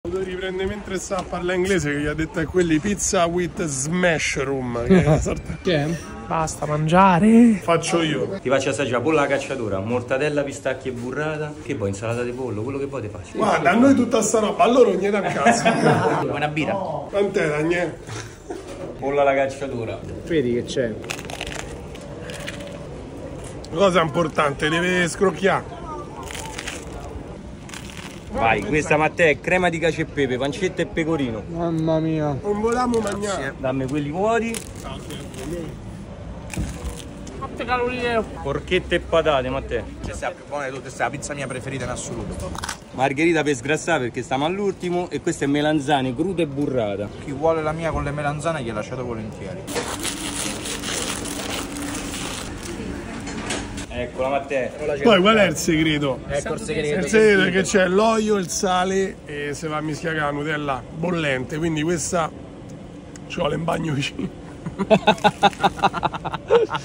Lo riprende mentre sta a parlare inglese, che gli ha detto a quelli pizza with smash room. Che è una sorta... Che è? Basta mangiare. Faccio io. Ti faccio assaggiare pollo alla cacciatura, mortadella, pistacchi e burrata. Che poi insalata di pollo, quello che poi ti faccio. Guarda, a noi tutta sta roba, a loro niente a cazzo. Buona birra. Quant'è la niente? Pollo alla cacciatura. Vedi che c'è? Cosa importante, deve scrocchiare. Vai, questa Matteo è crema di cacio e pepe, pancetta e pecorino. Mamma mia. Non volevamo mangiare. Dammi quelli vuoti. Quante calorie? Porchette e patate, Matteo. Questa è la più buona di tutte, questa è la pizza mia preferita in assoluto. Margherita per sgrassare perché stiamo all'ultimo. E questa è melanzane cruda e burrata. Chi vuole la mia con le melanzane gliela lasciato volentieri. Eccola Matteo. Poi qual è il segreto? Ecco il segreto. Il segreto è che c'è l'olio, il sale e si va a mischiare con la Nutella bollente, quindi questa ci vuole in bagno vicino.